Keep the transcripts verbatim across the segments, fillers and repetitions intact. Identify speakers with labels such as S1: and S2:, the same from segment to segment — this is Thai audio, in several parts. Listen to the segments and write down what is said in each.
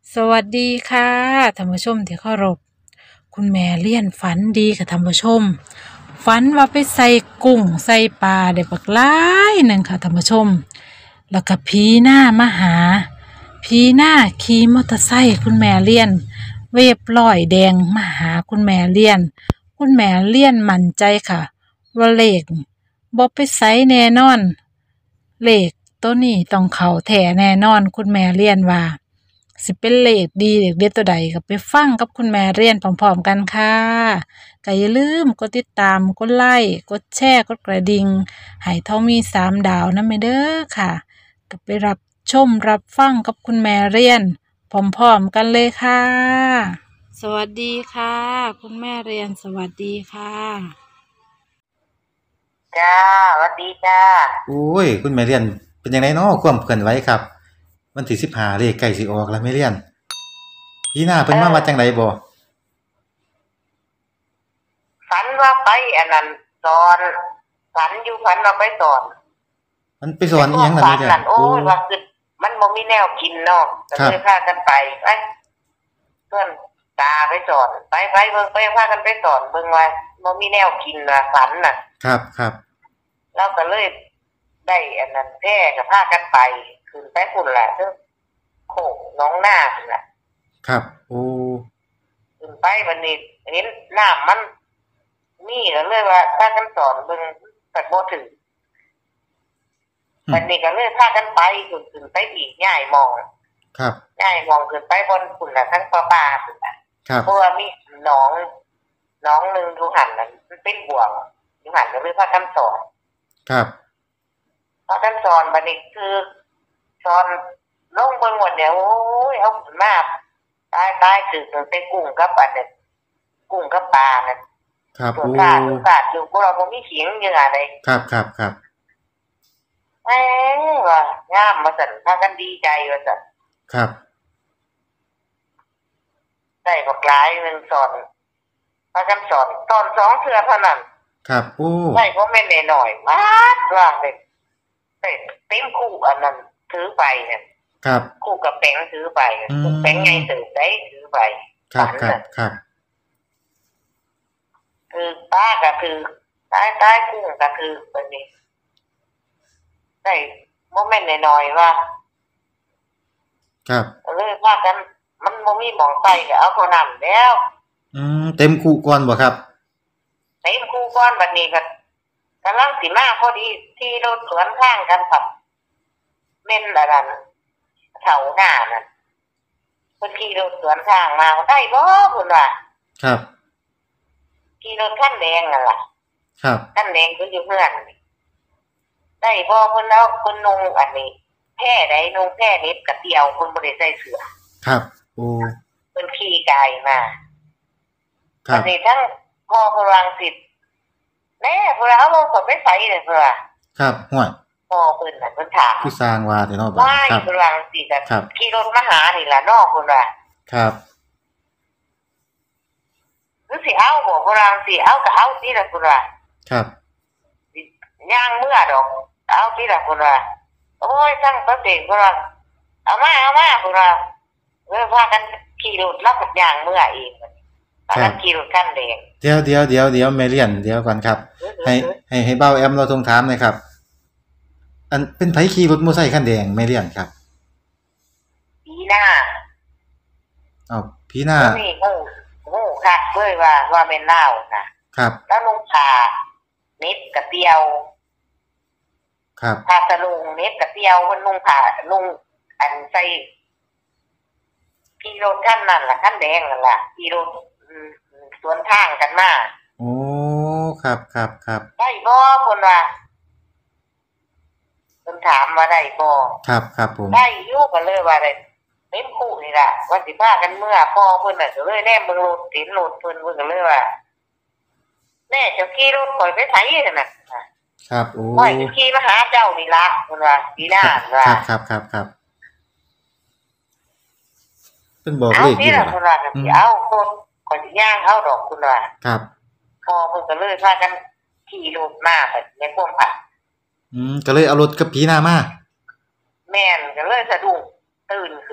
S1: สวัสดีค่ะท่านผู้ชมที่เคารพคุณแม่เลี้ยนฝันดีค่ะท่านผู้ชมฝันว่าไปใส่กุ้งใส่ปลาได้บักหลายหนึ่งค่ะท่านผู้ชมแล้วก็ผีหน้ามาหาผีหน้าขี่มอเตอร์ไซค์คุณแม่เลี้ยนเวฟร้อยแดงมาหาคุณแม่เลี้ยนคุณแม่เลี้ยนมั่นใจค่ะว่าเลขบ่ไปไสแน่นอนเลขตัวนี้ต้องเข้าแท้แน่นอนคุณแม่เลี้ยนว่า สิเป็นเลขดีเลขเด็ดตัวใดก็ไปฟังกับคุณแม่เรียนพร้อมๆกันค่ะก็อย่าลืมกดติดตามกดไลค์กดแชร์กดกระดิ่งให้เท่ามีสามดาวนะแม่เด้อค่ะก็ไปรับชมรับฟังกับคุณแม่เรียนพร้อมๆกันเลยค่ะสวัสดีค่ะคุณแม่เรียนสวัสดีค่ะ
S2: จ้าสวัสดีจ้า
S3: โอ้ยคุณแม่เรียนเป็นยังไงเนาะความเคลื่อนไหวครับวันที่สิบห้าเลขใกล้สิออกแล้วแม่เรียนพี่หน้าเพิ่นมาว่าจังไดบ่
S2: ฝันว่าไปอันนั้นสอนฝันอยู่ฝันว่าไปสอน
S3: มันไปสอนอีหยังล่ะแม่เรียน
S2: โอ้ยว่าคือมันบ่มีแนวกินเนาะก็เลยพากันไปไปเพื่อนตาไปสอนไปไปเบิ่งไปพากันไปสอนเบิ่งว่าบ่มีแนวกินว่าฝันน่ะ
S3: ครับครับ
S2: เราก็เลยได้อันนั้นแท้ก็พากันไปขึ้นไปพุ่นแหละเด้อโคกน้องนาพุ่นน่ะ
S3: ครับโอ้
S2: ขึ้นไปบัดนี้เห็นน้ำมันนี่ก็เลยว่าพากันสอนเบิ่งแต่บ่ถึงบัดนี้ก็เลยพากันไปขึ้นขึ้นไปอีกย้ายมอง
S3: ครับ
S2: ย้ายมองขึ้นไปบนพุ่นน่ะทั้งป่าป่าพุ่นน่ะ
S3: ครับ
S2: เพราะว่ามีหนองหนองนึงอยู่หั่นน่ะมันเป็นบ่วงอยู่หั่นก็เลยพากันสอน
S3: ครับ
S2: พากันสอนบัดนี้คือสอนลงเบิ่งหมดเนี่ยโอ้ยเอาขึ้นมาตายตายคือตั้งแต่กุ้งกับอันนั้นกุ้งกับปลาน่ะ
S3: ครับ
S2: โอ้กาดกาดอยู่พวกเราบ่มีเขียงจังได๋
S3: ครับครับครับ
S2: แหมว่างามว่าซั่นพากันดีใจว่าซั่น
S3: ครับ
S2: ได้บักหลายนึงสอนพากันสอนสอนสองเทื่อเท่านั้น
S3: ครับโอ้
S2: ได้บ่แม่นน้อยๆมาดว่าเด็กเต็มคู่อันนั้นถือไปเนี่ย
S3: ครับ
S2: คู่กับแป้งถือไปแป้งไงถือได้ถือไป
S3: ครับครับครับ
S2: คือป้าก็คือตายตายกุ้งก็คือเป็นนี่ได้โมเมนต์น้อยๆว่า
S3: ครับ
S2: เลยว่ากันมันบ่มีหม่องไปก็เอาคนนั้นแล้ว
S3: อืมเต็มคู่ก่อนบ่ครับ
S2: เต็มคู่ก่อนบัดนี้ก็กำลังสิมาพอดีที่รถสวนทางกันครับแม่นอันนั้นเสาหน้านั่นเพิ่นขี่รถสวนทางมาได้บ่เพิ่นว่า
S3: ครับ
S2: ขี่รถคันแดงนั่นล่ะ
S3: ครับ
S2: คันแดงเพิ่นอยู่เฮือนได้บ่เพิ่นเอาเพิ่นนุ่งอันนี้แพร่ใดนุ่งแพร่เน็บกระเตียวเพิ่นบ่ได้ใส่เสื้อ
S3: ครับโอ้
S2: เพิ่นขี่กายมา
S3: ครับ
S2: อันนี้ทั้งพ่อพลังสิทธิ์แน่เพิ่นเอาลงก็ไปใส่เลยเพิ่นว่า
S3: ครับฮ้วย
S2: พ่อเพิ่นน่ะเพิ่นถาม
S3: คือสร้างว่าแต่เนาะ
S2: บ่ครับพลังสิทธิ์ก็ขี่รถมาหานี่ล่ะน้องเพิ่นว่า
S3: ครับ
S2: คือสิเอาบ่พลังสิเอาก็เอาสิล่ะเพิ่นว่า
S3: ครับ
S2: ย่างเมื่อดอกเอาสิล่ะเพิ่นว่าโอ้ยทั้งประเทศเพิ่นว่าเอามาเอามาเพิ่นว่าเออพากันขี่รถลักย่างเมื่อเองพากันขี่รถคันแดง
S3: เดี๋ยวเดี๋ยวเดี๋ยวเดี๋ยวแม่เรียนเดี๋ยวก่อนครับให้ให้ให้เบาแอมเราทงถามหน่อยครับอันเป็นไผขี่รถมอเตอร์ไซค์คันแดงแม่เรียนครับ
S2: ผีหน้า
S3: อ้าวผีหน้า
S2: นี่งูงูคักเลยว่าว่าแม่นลาวน่ะ
S3: ครับ
S2: แล้วนุ่งผ้าเน็บกระเตียว
S3: ครับ
S2: ผ้าสลุงเน็บกระเตียวเพิ่นนุ่งผ้านุ่งอันใส่ขี่รถคันนั้นล่ะคันแดงนั่นล่ะขี่รถสวนทางกันมา
S3: โอ้ครับครับครับ
S2: ได้บ่เพิ่นว่าเพิ่นถามว่าได้บ่
S3: ครับครับผม
S2: ได้อยู่ก็เลยว่าได้เต็มคู่นี่ล่ะว่าสิพากันเมื่อพ่อเพิ่นน่ะก็เลยแนมเบิ่งรถเห็นรถเพิ่นเพิ่นก็เลยว่าแม่จะขี่รถข่อยไปไสนั่นน่ะ
S3: ครับโอ้
S2: ข่อยขี่มาหาเจ้านี่ล่ะเพิ่นว่าพี่น้าว่า
S3: ครับครับครับครับเพิ่นบอกเลข
S2: อยู่ล่ะเพิ่นว่าสิเอาคนข่อยสิย่างเอาดอกคุณว่า
S3: ครับ
S2: พ่อเพิ่นก็เลยพากันขี่รถมาไปในพวกผัก
S3: อืมก็เลยเอารถกับผีหน้ามา
S2: แม่นก็เลยสะดุ้งตื่นขึ้น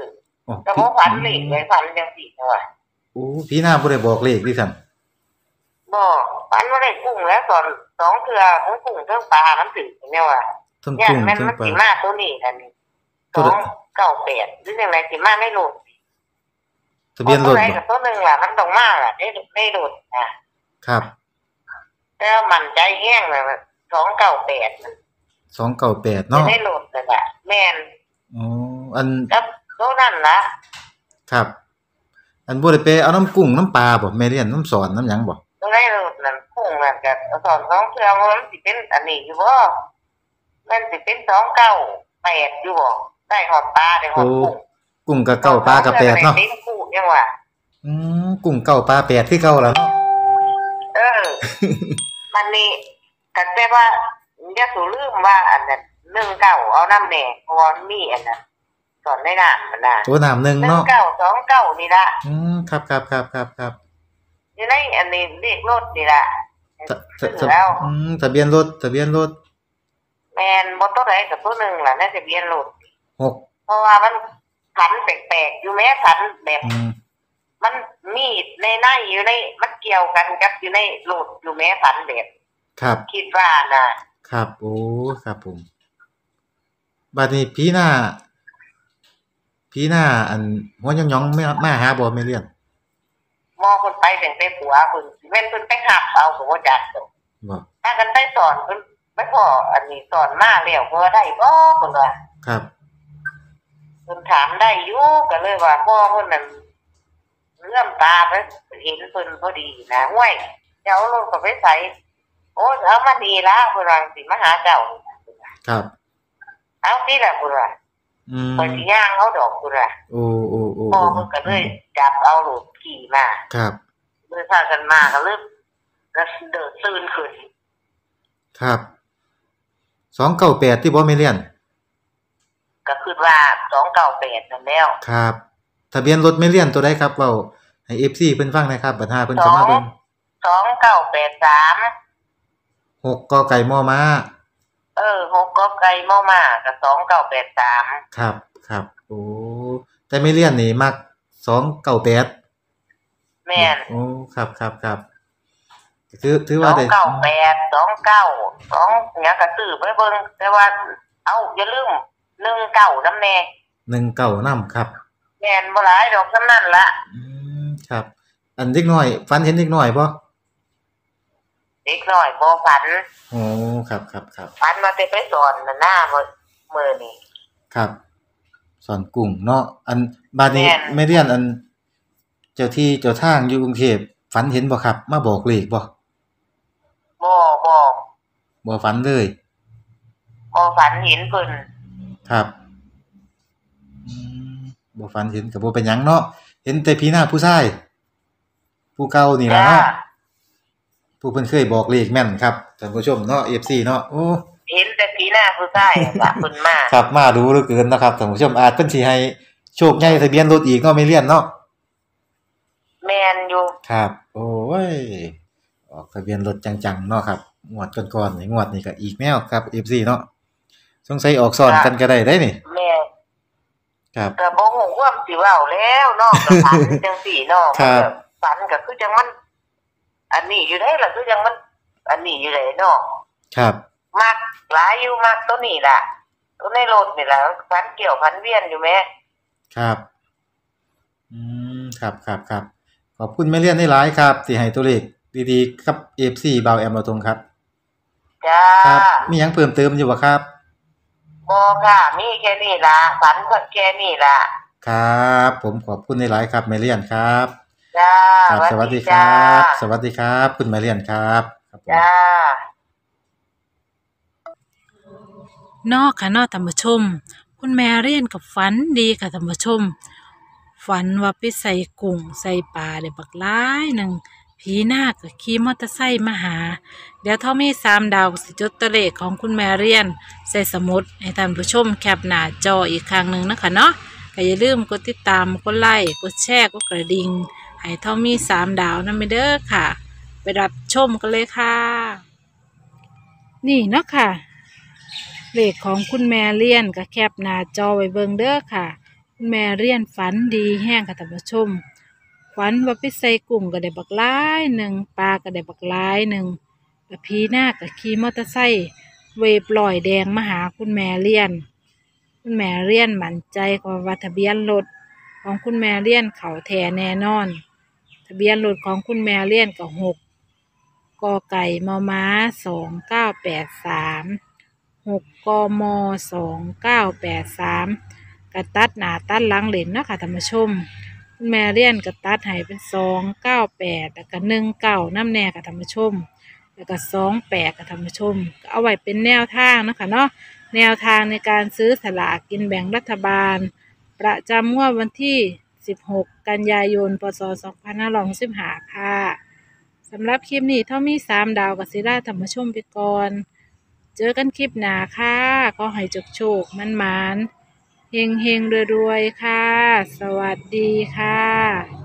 S3: อ๋อ
S2: แต่
S3: พี่
S2: บ่ฝันเลขไว้ฝันจังซี่จังว่า
S3: โอ้พี่หน้าบ่ได้บอกเลขดิซั่น
S2: บ่ฝันว่าได้กุ้งแล้วตอนสองเทื่อทั้งกุ้งทั้งปลามันถึงแนวว่า
S3: ทั้ง
S2: ย่า
S3: กุ้
S2: น
S3: ง
S2: แม่น
S3: ทั้ง
S2: มัน
S3: ปลา
S2: สิมาตัวนี้กันนี่
S3: ตัวใด
S2: สองเก้าแปดหรือจังไดสิมาในโลด
S3: ทะเบียนรถ
S2: ตัวใด
S3: บ่
S2: กับตัวหนึงล่ะมันต้องมาล่ะในในโลดอ่ะ
S3: ครับ
S2: แต่มั่นใจแฮงน่ะสองเก้าแปดมัน
S3: สองเก้าแปด
S2: ใน
S3: เนาะ
S2: ในโลดนั่นล่ะแม่น
S3: อ๋ออัน
S2: กับตัวนั้นล่ะ
S3: ครับ อันบ่ได้ไปเอาน้ำกุ้งน้ำปลาบ่แม่เรียนน้ำสอนน้ำหยังบ่
S2: ตัวในโลดนั่นกุ้งนั่นก็สอนสองเทื่อมันสิเป็นอันนี้อยู่บ่มันสิเป็นสองเก้าแปดอยู่บ่ได้หอดปลาได้หอ
S3: โอ้
S2: ดกุ้ง
S3: กุ้งกับเก้าปลากับแปดเนาะ
S2: เต็มคู่ยังว่า
S3: อืมกุ้งเก้าปลาแปดคือเก่าแล้วเนาะ
S2: เออ มันนี่ก็แต่ว่าอย่าสูลืมว่าอันนั้นหนึ่งเก้าเอาน้ำแดงเพราะว่ามีอันนั้นสอนในน้ำมันน่ะ
S3: ตัวน้ำหนึ่ง
S2: หนึ่ง
S3: เนาะ
S2: เก้าสองเก้านี่ล่ะ
S3: อืมครับครับครับครับครับ
S2: อยู่ในอันนี้เลขรถนี่ล่ะ
S3: ทะทะ
S2: ซื้อ
S3: ทะ
S2: แล้ว
S3: อืมทะเบียนรถทะเบียนรถ
S2: แม่นบ่ตัวใดกับตัวหนึงล่ะในทะเบียนรถ
S3: หก
S2: เพราะว่ามันผันแปลกๆอยู่แม้ผันแบบ
S3: อืม
S2: มันมีดในในอยู่ในมันเกี่ยวกันกับอยู่ในรถอยู่แม้ผันแบบ
S3: ครับ
S2: คิดว่าน่ะ
S3: ครับโอ้ครับผมบัดนี้พี่หน้าพี่หน้าอันหัวหยองๆไม่มาหาบ่แม่เรียน
S2: มองคนไปแต่งแต่ผัวคุณเว้นเพิ่นไปหับเอาก็บ่จักดอก
S3: บ่
S2: ถ้ากันไปสอนเพิ่นไม่พออันนี้สอนมาแล้วบ่ได้บ่เพิ่นว่า
S3: ครับ
S2: เพิ่นถามได้อยู่ก็เลยว่าพ่อเพิ่นนั่นเลื่อมตาไปเห็นเพิ่นพอดีนะห้วยเจ้าลงก็ไปใส่โอ้เอามาดีละเพิ่นว่าสิมาหาเจ้า
S3: ครับ
S2: เอาสิล่ะเพิ่นว่า
S3: อืม
S2: เพิ่นสิย่างเอาดอกเพิ่นว่า
S3: โอ้โอ้โอ้
S2: พ่อเพิ่นก็เลยจับเอาลูกขี่มา
S3: ครับ
S2: เมื่อพากันมาก็เริ่มก็เดินตื่นขึ้น
S3: ครับสองเก้าแปดที่บ่แม่เรียน
S2: ก็คือว่าสองเก้าแปดนั่นแล้ว
S3: ครับ ทะเบียนรถแม่เรียนตัวใดครับเว้าให้ เอฟ ซี เพิ่นฟังหนะครับบัดหาเพิ่นเข้ามาเบิ่ง
S2: สองเก้าแปดสาม
S3: หกกอไก่มอม้า
S2: เออหกก็ไกลมากมากกับสองเก้าแปดสาม
S3: ครับครับโอ้แต่แม่เรียนนี่มักสองเก้าแปด
S2: แม่น
S3: โอ้ครับครับครับถือถือ
S2: ส
S3: ว่า
S2: อง
S3: ได้
S2: เก้าแปดสองเก้าสองเนี้ยกระตือไปเบิ่งแต่ว่า เอาอย่าลืมหนึ่งเก้าน้ำแน่
S3: หนึ่งเก้านำครับ
S2: แม่นบ่หลายดอกสำนั่นละ
S3: อืมครับ อันเด็กน้อยฝันเห็นเด็กน้อยบ่
S2: เด็กน้อยบ่ฝัน
S3: โอ้ครับครับครับ
S2: ฝันมาแต่ไปสอนน่ะหน้ามื้อมื้อนี้
S3: ครับสอนกุ้งเนาะอันบาดนี้
S2: แม่น
S3: แม่เรียนอัน เจ้าที่เจ้าทางอยู่กรุงเทพฝันเห็นบ่ครับ มาบอกเลขบ่
S2: บ่บ่
S3: บ่ฝันเลย
S2: บ่ฝันเห็นเพิ่น
S3: ครับอืมบ่ฝันเห็นก็บ่เป็นหยังเนาะเห็นแต่พี่หน้าผู้ชายผู้เก่านี่ล่ะ
S2: จ้า
S3: เนาะผู้เพิ่นเคยบอกเลขแม่นครับท่านผู้ชมเนาะ เอฟ ซี เนาะโอ้
S2: เห็นแต่ผีหน้าผู้ชายจ้ะเพิ่นมา
S3: ครับมาดูเหลือเกินนะครับท่านผู้ชมอาจเพิ่นสิให้โชคใหญ่ทะเบียนรถอีกเนาะไม่เลี่ยนเนาะ
S2: แม่นอยู่
S3: ครับ โอ้ยออกทะเบียนรถจังๆเนาะครับงวดก่อนๆนี่งวดนี้ก็อีกแนวครับ เอฟ ซี เนาะสงสัยออกซ้อนกันก็ได้ได้นี่
S2: แม่
S3: ครับ
S2: ก็บ่ฮู้ความสิเว้าแล้วเนาะก็ฝันจังซี่เนาะ
S3: ครับ
S2: ฝันก็คือจังมัน อันนี้อยู่ได้ล่ะคือจังมัน อันนี้อยู่ได้เนาะ
S3: ครับ
S2: มักหลายอยู่มักตัวนี้ล่ะตัวในรถนี่ล่ะฝันเกี่ยวพันเวียนอยู่แม่
S3: ครับอืมครับครับครับขอบคุณแม่เลี่ยนได้หลายครับที่ให้ตัวเลขดีๆกับ เอฟ ซี บ่าวแอมเราตรงครับ
S2: จ้า
S3: ครับมีหยังเพิ่มเติมอยู่บ่ครับ
S2: บ่ค่ะมีแค่นี้ล่ะฝันก็แค่นี้ล่ะ
S3: ครับ ผมขอบคุณหลายๆครับแม่เลี่ยนครับ
S2: จ้า
S3: ครับสวัสดีค
S2: จ้า
S3: รับ สวัสดีครับ คุณแม่เลี่ยนครับครับผม
S2: จ้า
S1: นอกค่ะนอกท่านผู้ชม คุณแม่เรียนกับฝันดีค่ะท่านผู้ชม ฝันว่าไปใส่กุ้งใส่ปลาได้บักหลายหนึ่งผีนาคก็ขี่มอเตอร์ไซค์มาหา เดี๋ยวเท่ามีสามดาวสิจดตัวเลขของคุณแม่เรียน ใส่สมุดให้ท่านผู้ชมแคปหน้าจออีกครั้งหนึ่งนะคะเนาะก็อย่าลืมกดติดตามกดไลค์กดแชร์กดกระดิ่งให้เท่ามีสามดาวนั่นไปเด้อค่ะ ไปรับชมกันเลยค่ะ นี่เนาะค่ะ เลขของคุณแม่เลียนก็แคปหน้าจอไว้เบิ่งเด้อค่ะคุณแม่เรียนฝันดีแห้งค่ะท่านผู้ชมฝันว่าไปใส่กุ้งก็ได้บักหลายหนึ่งปลาก็ได้บักหลายหนึ่งแล้วพีหน้าก็ขี่มอเตอร์ไซค์เวฟลอยแดงมาหาคุณแม่เรียนคุณแม่เรียนมั่นใจว่าทะเบียนรถของคุณแม่เรียนเขาแท้แน่นอนทะเบียนรถของคุณแม่เรียนก็หกกไก่มอม้าสองเก้าแปดสามหกกมสองเก้าแปดสามกระตัดหน้าตัดหลังเหลนเนาะค่ะท่านผู้ชมคุณแม่เรียนกระตัดให้เป็นสองเก้าแปดแล้วก็หนึ่งเก้าน้ำแน่ค่ะท่านผู้ชมแล้วก็สองแปดค่ะท่านผู้ชมก็เอาไว้เป็นแนวทางเนาะค่ะเนาะแนวทางในการซื้อสลากกินแบ่งรัฐบาลประจำงวดวันที่สิบหกกันยายนพศสองพันห้าร้อยหกสิบห้าค่ะสำหรับคลิปนี้เท่ามีสามดาวกับศิลาธรรมชมไปก่อนเจอกันคลิปหน้าค่ะก็ให้จกโชคมันมานเฮงเฮงรวยๆค่ะสวัสดีค่ะ